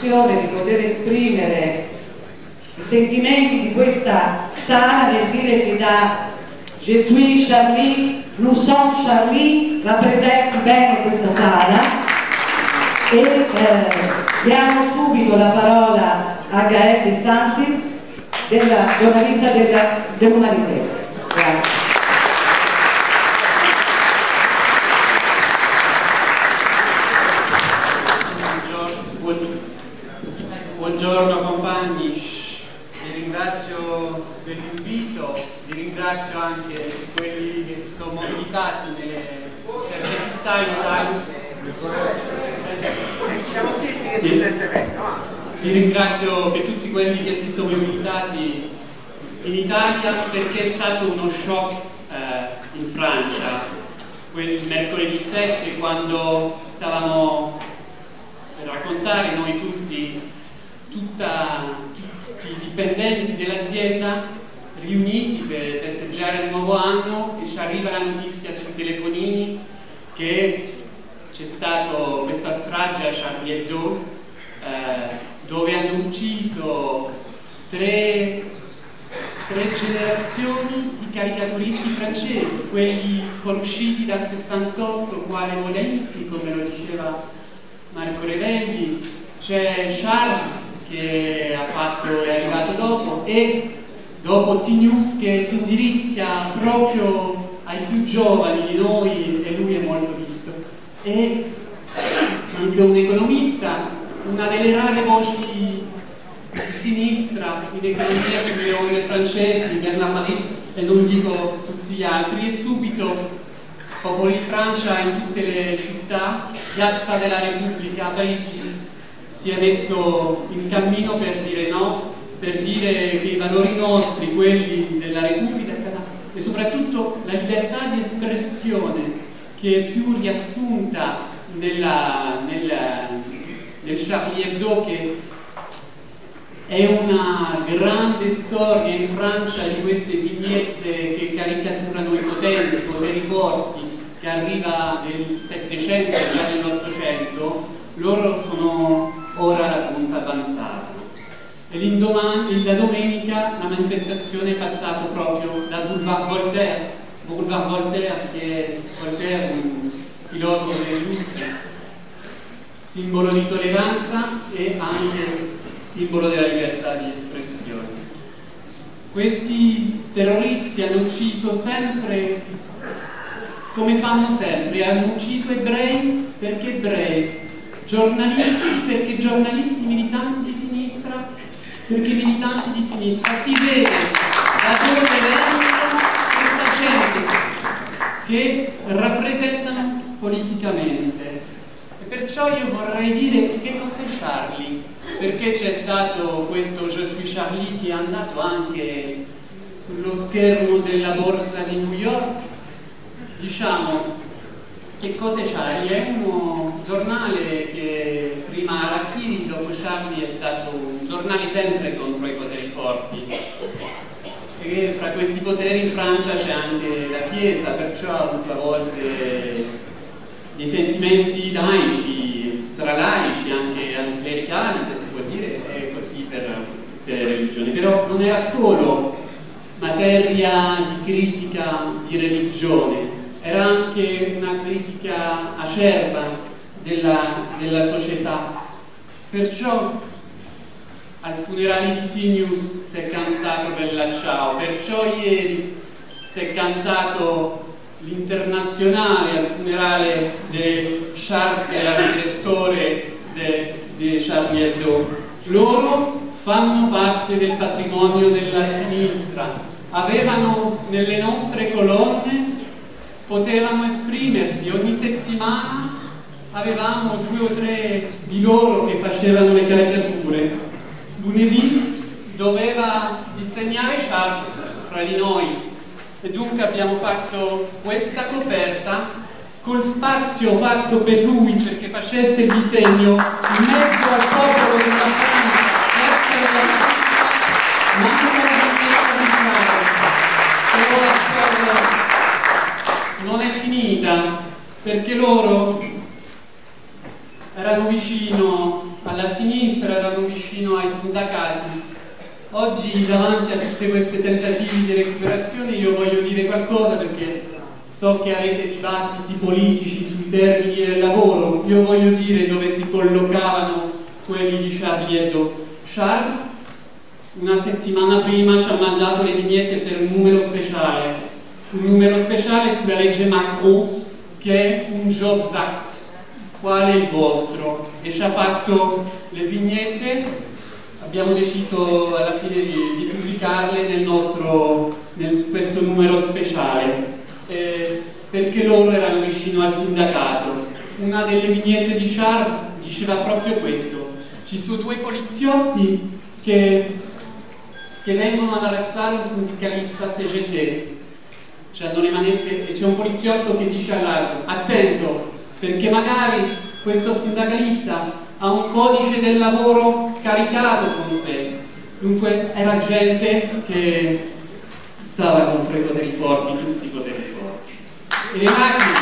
soddisfazione di poter esprimere i sentimenti di questa sala nel dire che da Je suis Charlie, nous sommes Charlie rappresenti bene questa sala, e diamo subito la parola a Gaëlle De Santis, della giornalista dell'Humanité. Grazie. Buongiorno compagni, vi ringrazio per l'invito, vi ringrazio anche quelli che si sono mobilitati nelle certe città in Italia. Siamo zitti che si sente meglio. Vi ringrazio per tutti quelli che si sono mobilitati in Italia, perché è stato uno shock in Francia quel mercoledì 7, quando stavamo per raccontare noi tutti i dipendenti dell'azienda riuniti per festeggiare il nuovo anno, e ci arriva la notizia sui telefonini che c'è stata questa strage a Charlie Hebdo, dove hanno ucciso tre generazioni di caricaturisti francesi, quelli fuoriusciti dal 68, quale Wolinski, come lo diceva Marco Revelli. C'è Charles che è arrivato dopo, e dopo T-News che si indirizza proprio ai più giovani di noi, e lui è molto visto. E anche un economista, una delle rare voci di sinistra in economia sulle onde francesi, Bernard Maris, e non dico tutti gli altri, e subito Popolo di Francia in tutte le città, Piazza della Repubblica a Parigi, si è messo in cammino per dire no, per dire che i valori nostri, quelli della Repubblica, e soprattutto la libertà di espressione, che è più riassunta nel Charlie Hebdo, che è una grande storia in Francia di queste vignette che caricaturano i poteri forti, che arriva nel 700 e già nell'800. Loro sono ora la punta avanzata. E la domenica la manifestazione è passata proprio da Boulevard Voltaire, che è Voltaire, un filosofo dell'industria, simbolo di tolleranza e anche simbolo della libertà di espressione. Questi terroristi hanno ucciso sempre, come fanno sempre, hanno ucciso ebrei perché ebrei, giornalisti perché giornalisti, militanti di sinistra perché militanti di sinistra. Si vede da dove vengono questa gente che rappresentano politicamente. E perciò io vorrei dire che cos'è Charlie, perché c'è stato questo Je suis Charlie che è andato anche sullo schermo della borsa di New York. Diciamo, che cos'è Charlie? È uno giornale che prima Arachiri, dopo Charlie è stato un giornale sempre contro i poteri forti, e fra questi poteri in Francia c'è anche la Chiesa, perciò ha avuto a volte dei sentimenti laici, stralaici, anche anticlericali, se si può dire, è così per le religioni. Però non era solo materia di critica di religione, era anche una critica acerba della società. Perciò al funerale di T-News si è cantato Bella Ciao, perciò ieri si è cantato l'Internazionale al funerale di Charles, che era il direttore di Charlie Hebdo. Loro fanno parte del patrimonio della sinistra, avevano nelle nostre colonne, potevano esprimersi, ogni settimana avevamo 2 o 3 di loro che facevano le caricature. Lunedì doveva disegnare Charles fra di noi, e dunque abbiamo fatto questa coperta col spazio fatto per lui perché facesse il disegno in mezzo al popolo della Francia, grazie alla ma anche alla richiesta di Israele. Però la storia non è finita, perché loro erano vicino alla sinistra, erano vicino ai sindacati. Oggi davanti a tutti questi tentativi di recuperazione io voglio dire qualcosa, perché so che avete dibattiti politici sui termini del lavoro. Io voglio dire dove si collocavano quelli di Charlie Hebdo. Charles una settimana prima ci ha mandato le vignette per un numero speciale sulla legge Macron, che è un Jobs Act, quale il vostro, e ci ha fatto le vignette. Abbiamo deciso alla fine di pubblicarle nel questo numero speciale, perché loro erano vicino al sindacato. Una delle vignette di Charles diceva proprio questo: ci sono due poliziotti che vengono ad arrestare un sindacalista CGT, cioè hanno le manette, e c'è un poliziotto che dice all'altro: attento, perché magari questo sindacalista ha un codice del lavoro caricato con sé. Dunque era gente che stava contro i poteri forti, tutti i poteri forti. E le macchine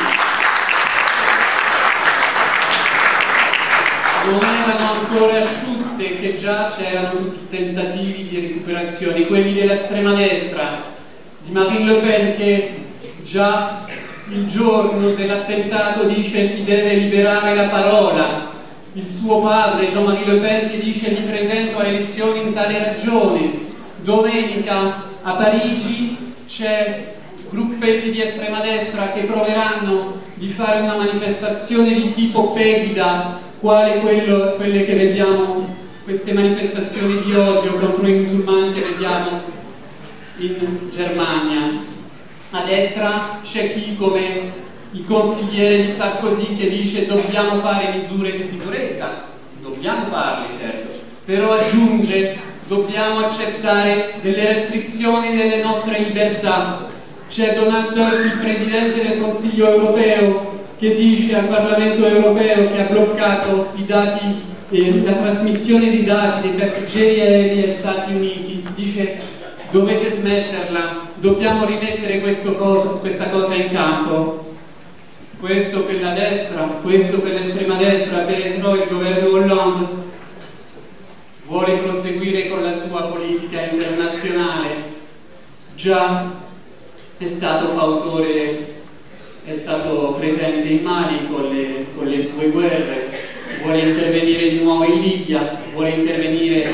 non erano ancora asciutte, che già c'erano tutti i tentativi di recuperazione, quelli dell'estrema destra, di Marine Le Pen, che già il giorno dell'attentato dice si deve liberare la parola. Il suo padre, Jean-Marie Le Pen, che dice mi presento alle elezioni in tale ragione. Domenica a Parigi c'è gruppetti di estrema destra che proveranno di fare una manifestazione di tipo Pegida, quale quelle che vediamo, queste manifestazioni di odio contro i musulmani che vediamo in Germania. A destra c'è chi, come il consigliere di Sarkozy, che dice dobbiamo fare misure di sicurezza, dobbiamo farle certo, però aggiunge dobbiamo accettare delle restrizioni delle nostre libertà. C'è Donald Tusk, il Presidente del Consiglio europeo, che dice al Parlamento europeo che ha bloccato i dati, la trasmissione di dati dei passeggeri aerei agli Stati Uniti, dice dovete smetterla, dobbiamo rimettere questa cosa in campo. Questo per la destra, questo per l'estrema destra, però il governo Hollande vuole proseguire con la sua politica internazionale. Già è stato fautore, è stato presente in Mali con le sue guerre, vuole intervenire di nuovo in Libia, vuole intervenire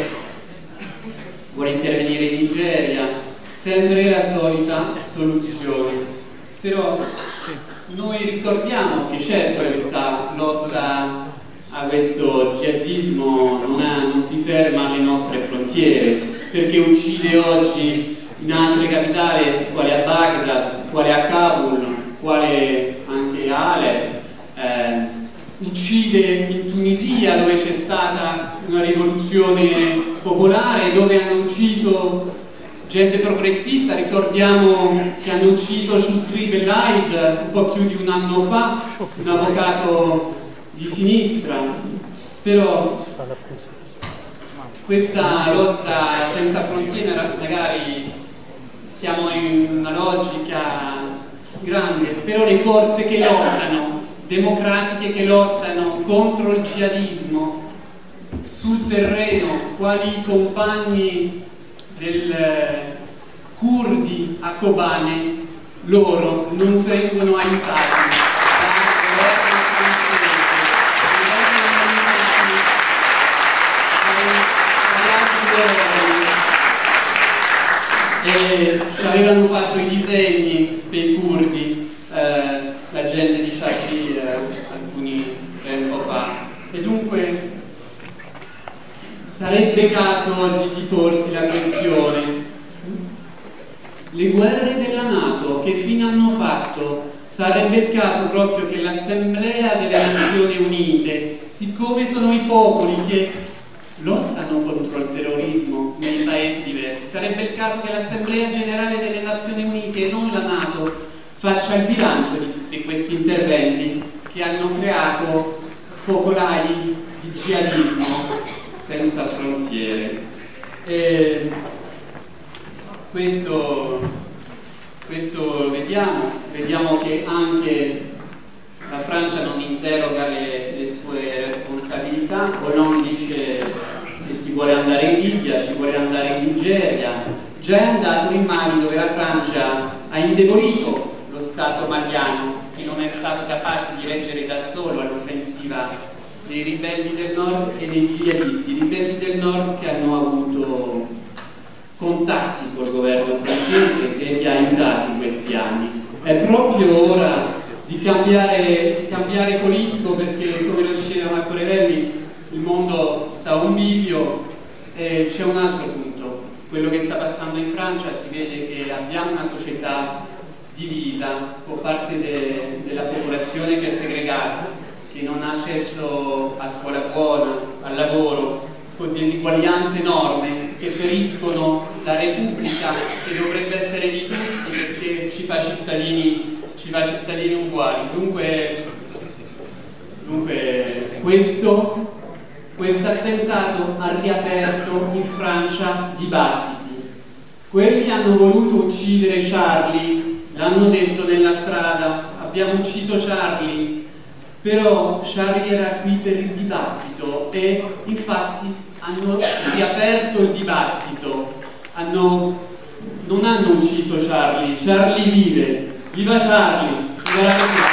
in Nigeria, sempre la solita soluzione. Però noi ricordiamo che certo questa lotta a questo jihadismo non si ferma alle nostre frontiere, perché uccide oggi in altre capitali, quale a Baghdad, quale a Kabul, quale anche a Alep, uccide in Tunisia, dove c'è stata una rivoluzione popolare, dove hanno ucciso gente progressista. Ricordiamo che hanno ucciso Shukri Belaid un po' più di un anno fa, un avvocato di sinistra. Però questa lotta senza frontiere, magari siamo in una logica grande, però le forze che lottano, democratiche che lottano contro il jihadismo sul terreno, quali i compagni del curdi a Kobane, loro non vengono aiutati e ci avevano fatto i disegni per i curdi, la gente di Charlie alcuni tempo fa, e dunque sarebbe caso oggi di porsi la questione: le guerre della NATO che fine hanno fatto? Sarebbe il caso proprio che l'Assemblea delle Nazioni Unite, siccome sono i popoli che lottano contro il terrorismo nei paesi diversi, sarebbe il caso che l'Assemblea Generale delle Nazioni Unite e non la NATO faccia il bilancio di tutti questi interventi che hanno creato focolai di jihadismo senza frontiere. Questo vediamo che anche la Francia non interroga le sue responsabilità. Hollande dice Nigeria, già è andato in Mali, dove la Francia ha indebolito lo Stato maliano, che non è stato capace di reggere da solo all'offensiva dei ribelli del nord e dei jihadisti. I ribelli del nord che hanno avuto contatti col governo francese che li ha aiutati in questi anni. È proprio ora di cambiare politico, perché, come lo diceva Marco Revelli, il mondo sta a un bivio. E c'è un altro punto, quello che sta passando in Francia. Si vede che abbiamo una società divisa, con parte della popolazione che è segregata, che non ha accesso a scuola buona, al lavoro, con diseguaglianze enormi che feriscono la Repubblica, che dovrebbe essere di tutti, perché ci fa cittadini uguali. Dunque questo attentato ha riaperto in Francia dibattiti. Quelli hanno voluto uccidere Charlie, l'hanno detto nella strada, abbiamo ucciso Charlie, però Charlie era qui per il dibattito e infatti hanno riaperto il dibattito. Non hanno ucciso Charlie, Charlie vive. Viva Charlie! Grazie.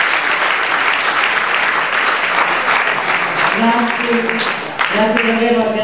Grazie davvero a